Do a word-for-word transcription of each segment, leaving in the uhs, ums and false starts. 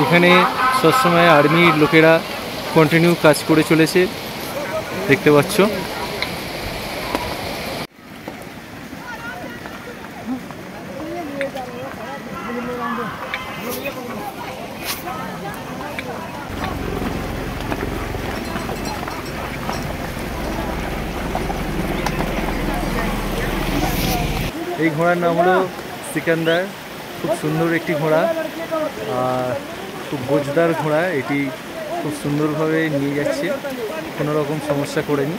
এখানে সবসময় আর্মির লোকেরা কন্টিনিউ কাজ করে চলেছে, দেখতে পাচ্ছ। এই ঘোড়ার নাম হলো সিকান্দার, খুব সুন্দর একটি ঘোড়া আর খুব বোঝদার ঘোড়া। এটি খুব সুন্দরভাবে নিয়ে যাচ্ছে, কোনো রকম সমস্যা করেনি।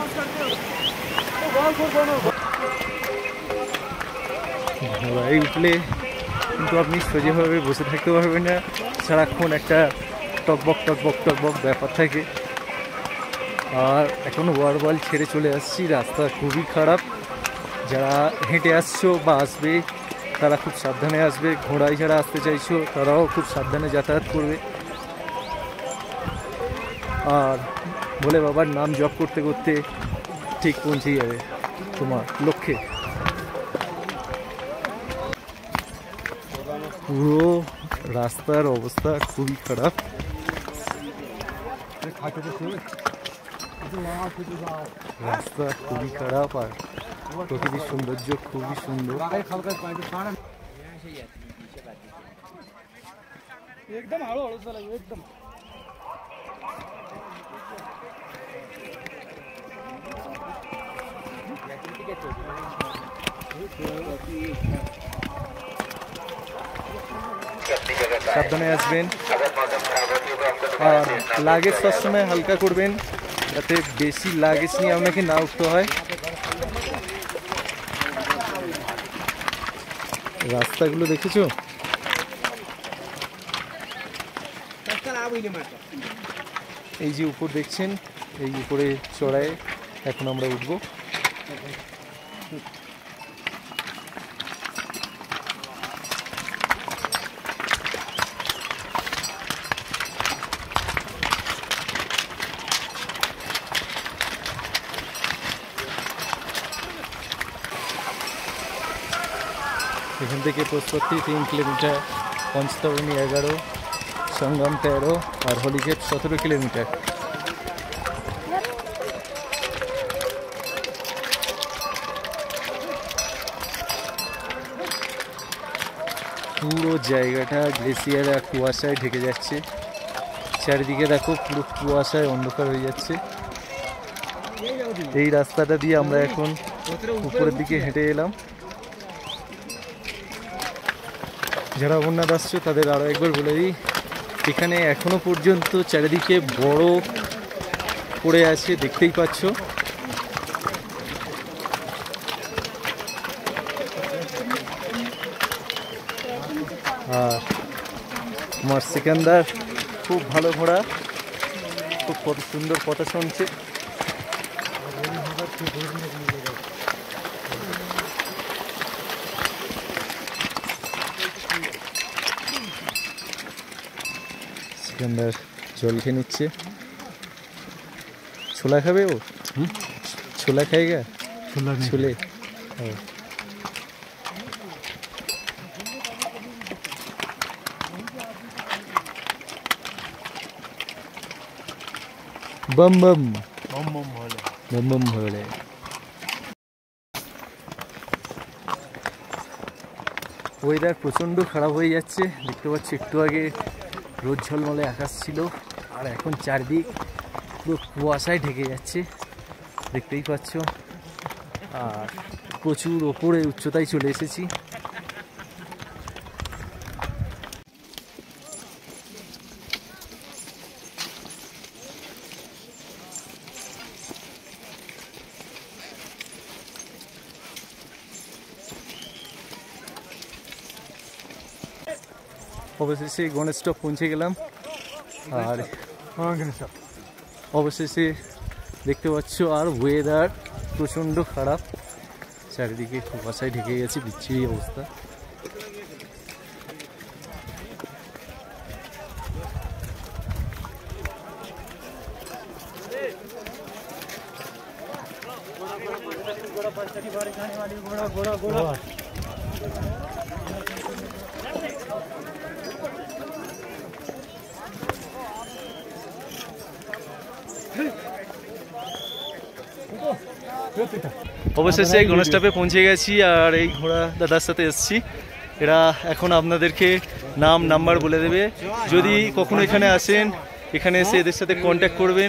ঘোড়ায় উঠলে কিন্তু আপনি সোজাভাবে বসে থাকতে পারবেন না, সারাক্ষণ একটা টকবক টকবক টকবক ব্যাপার থাকে। আর এখন ওয়ারওয়াল ছেড়ে চলে আসছি, রাস্তা খুবই খারাপ। যারা হেঁটে আসছো বা আসবে তারা খুব সাবধানে আসবে, ঘোড়ায় যারা আসতে চাইছো তারাও খুব সাবধানে যাতায়াত করবে। আর ভোলে বাবার নাম জপ করতে করতে ঠিক পৌঁছে যাবে তোমার লক্ষ্যে। পুরো রাস্তার অবস্থা খুবই খারাপ, রাস্তা খুবই খারাপ আর প্রকৃতির সৌন্দর্য খুবই সুন্দর। একদম একদম সাবধানে আসবেন আর লাগেজ সবসময় হালকা করবেন, যাতে বেশি লাগেজ নিয়ে আপনাকে না উঠতে হয়। রাস্তাগুলো দেখেছো? এই যে উপর দেখছেন, এই উপরে চড়ায় এখন আমরা উঠবো। এখান থেকে প্রস্তুতি তিন কিলোমিটার, পঞ্চতরণী এগারো, সঙ্গম তেরো আর হলিগেট সতেরো কিলোমিটার। পুরো জায়গাটা গ্লেসিয়ার আর কুয়াশায় ঢেকে যাচ্ছে, চারিদিকে দেখো পুরো কুয়াশায় অন্ধকার হয়ে যাচ্ছে। এই রাস্তাটা দিয়ে আমরা এখন উপরের দিকে হেঁটে এলাম। যারা অমরনাথ আসছো তাদের আরও একবার বলে দিই, এখানে এখনো পর্যন্ত চারিদিকে বরফ পড়ে আছে, দেখতেই পাচ্ছ। আর আমার সিকান্দার খুব ভালো ঘোড়া, খুব কত সুন্দর কথা শুনছে। সিকান্দার জল খেয়ে নিচ্ছে। ছোলা খাবে ও? ছোলা খাएगा? छोले। बम बम बम बम भोले, बम बम भोले। ওয়েদার প্রচণ্ড খারাপ হয়ে যাচ্ছে, দেখতে পাচ্ছি একটু আগে রোদ ঝলমলে আকাশ ছিল আর এখন চারদিক পুরো কুয়াশায় ঢেকে যাচ্ছে, দেখতেই পাচ্ছ। আর প্রচুর ওপরে উচ্চতায় চলে এসেছি। অবশেষে গণেশ স্টপ পৌঁছে গেলাম। আর অবশেষে দেখতে পাচ্ছ, আর ওয়েদার প্রচণ্ড খারাপ, চারিদিকে কুয়াশায় ঢেকে গেছে, বিচ্ছিরি অবস্থা। অবশেষে গণেশ স্টপে পৌঁছে গেছি আর এই ঘোড়া দাদার সাথে এসেছি। এরা এখন আপনাদেরকে নাম নাম্বার বলে দেবে। যদি কখনো এখানে আসেন, এখানে এসে এদের সাথে কন্ট্যাক্ট করবেন।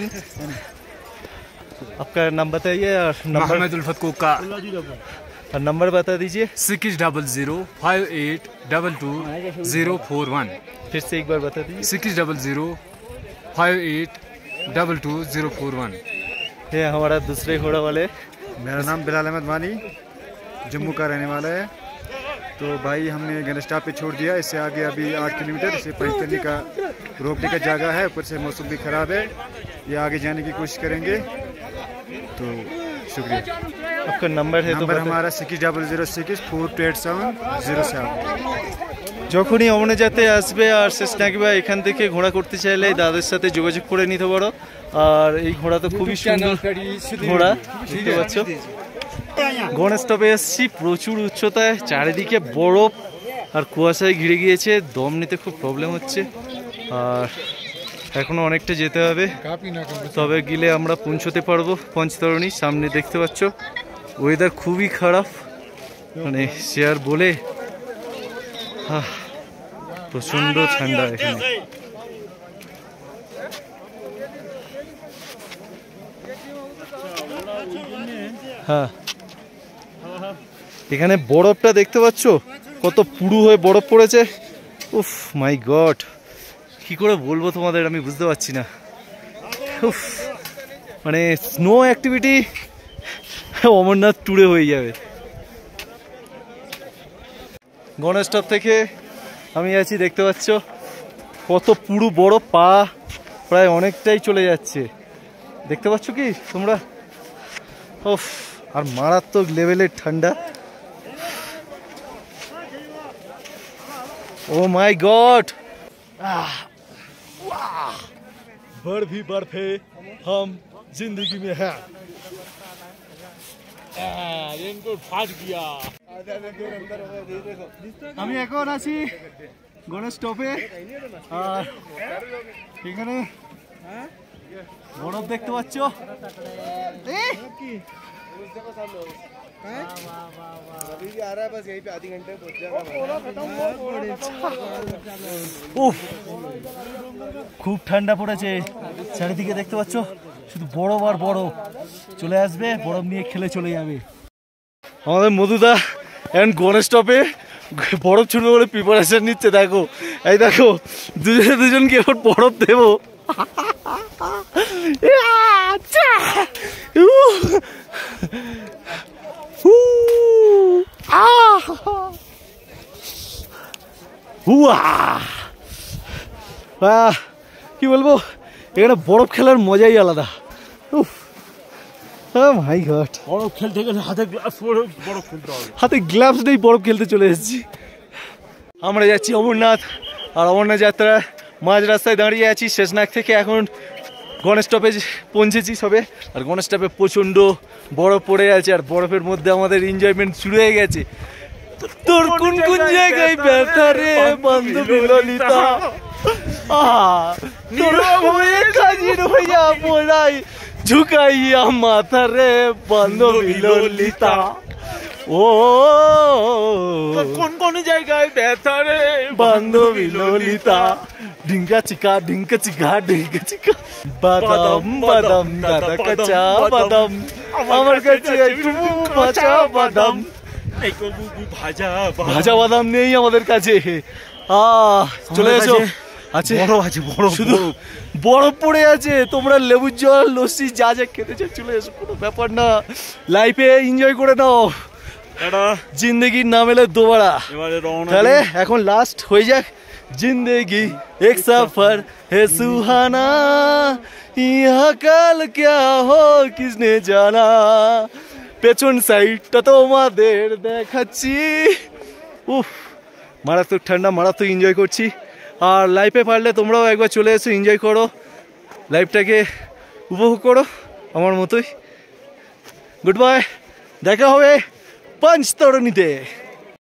आपका नाम बताइए और नंबर मोहम्मद उल्फत कोका और नंबर बता दीजिए। Six double zero five eight double two zero four one. फिर से एक बार बता दीजिए। Six double zero five eight double two zero four one. ये हमारा दूसरे घोड़ा वाले। मेरा नाम बिलाल अहमद वानी, जम्मू का रहने वाला है। तो भाई हमने गणेश स्टॉप पे छोड़ दिया। इससे आगे अभी आठ किलोमीटर से पहुँचने का रोकने का जगह है। ऊपर से मौसम भी ख़राब है, ये आगे जाने की कोशिश करेंगे। तो शुक्रिया। आपका नंबर है? नंबर तो हमारा six double zero six four two eight seven zero seven. যখনই অমনে যেতে আসবে আর শেষনাকি বা এখান থেকে ঘোড়া করতে চাইলে দাদার সাথে যোগাযোগ করে নিতে পারো। আর এই ঘোড়া তো খুবই সুন্দর ঘোড়া, দেখতে পাচ্ছ। গণেশ স্টপে এসেছি, প্রচুর উচ্চতায়, চারিদিকে বরফ আর কুয়াশায় ঘিরে গিয়েছে, দম নিতে খুব প্রবলেম হচ্ছে। আর এখনো অনেকটা যেতে হবে, তবে গেলে আমরা পৌঁছতে পারবো পঞ্চতরণী। সামনে দেখতে পাচ্ছ ওয়েদার খুবই খারাপ, মানে সে আর বলে প্রচন্ড ঠান্ডা এখানে। হ্যাঁ, এখানে বরফটা দেখতে পাচ্ছ কত পুরু হয়ে বরফ পড়েছে। উফ মাই গড, কি করে বলবো তোমাদের, আমি বুঝতে পারছি না। উফ, মানে স্নো অ্যাক্টিভিটি অমরনাথ ট্যুরে হয়ে যাবে। গণেশ স্টপ থেকে আমি আছি, দেখতে পাচ্ছ কত পুরু বরফ, পা প্রায় অনেকটাই চলে যাচ্ছে, দেখতে পাচ্ছ কি তোমরা? উফ, আর মারাত্মক লেভেলের ঠান্ডা। ও মাই গড, बर्फ भी बर्फ है, हम जिंदगी में है। আমি এখন আছি গণেশ স্টপে, আর এখানে বরফ দেখতে পাচ্ছ। উফ, খুব ঠান্ডা পড়েছে, চারিদিকে দেখতে পাচ্ছ শুধু বরফ আর বরফ। চলে আসবে, বরফ নিয়ে খেলে চলে যাবে। আমাদের মধুদা এখন গণেশ স্টপে বরফ ছুড়বে বলে প্রিপারেশন নিচ্ছে। দেখো, এই দেখো দুজনে দুজনকে এবার বরফ দেবো। কি বলবো, এখানে বরফ খেলার মজাই আলাদা। মাই গড, বরফ খেলতে গেলে হাতে গ্লাভস বরফ খেলতে হবে, হাতে গ্লাভস নেই, বরফ খেলতে চলে এসেছি। আমরা যাচ্ছি অমরনাথ, আর অমরনাথ যাত্রা মাঝ রাস্তায় দাঁড়িয়ে আছি শেষনাগ থেকে। এখন গণেশ স্টপে পৌঁছেছি সবে, আর গণেশ স্টপে প্রচণ্ড বরফ পড়ে আছে, আর বরফের মধ্যে আমাদের এনজয়মেন্ট শুরু হয়ে গেছে। তোর কোন কোন জায়গায় ব্যথা রে বান্ধবী ললিতা, তোর হয়ে কাজির হইয়া পড়াই ঝুঁকাইয়া মাথা রে বান্ধবী ললিতা। ও কোন কোন জায়গায় ব্যথা রে বান্ধবী ললিতা, ঢিঙ্কা চিকা ঢিঙ্কা চিকা ঢিঙ্কা চিকা, বাদাম বাদাম দাদা কাঁচা বাদাম, আমার কাছে একটু কাঁচা বাদাম, ভাজা ভাজা বাদাম নেই আমাদের কাছে। আহ চলে এসো, আছে বরফ আছে, বরফ শুধু বরফ পড়ে আছে। তোমরা লেবুর জল লস্যি যা যা খেতে চাও চলে এসো, কোনো ব্যাপার না। লাইফে এনজয় করে নাও, জিন্দগির নাম এলে দোবারা। তাহলে এখন লাস্ট হয়ে যাক। जिंदगी एक सफर है सुहाना, यहाँ कल क्या हो किसने जाना। পেছন সাইডটা তোমাদের দেখাচ্ছি। উফ, মারাত্মক ঠান্ডা, মারাত্মক এনজয় করছি। আর লাইফে পারলে তোমরাও একবার চলে এসো, এনজয় করো, লাইফটাকে উপভোগ করো আমার মতোই। গুড বাই, দেখা হবে পঞ্চতরণীতে।